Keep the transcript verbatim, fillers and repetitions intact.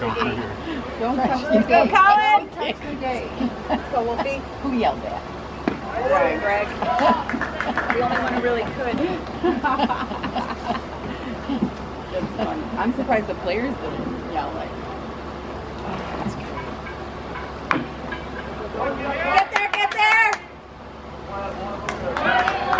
Don't the touch gate. her. Don't Let's touch go, the gate. Colin! Don't touch the gate. Let's go, Wolfie. Who yelled that? Sorry, Greg. The only one who really could. That's fun. I'm surprised the players didn't yell like. Oh, that's great. Get there, get there!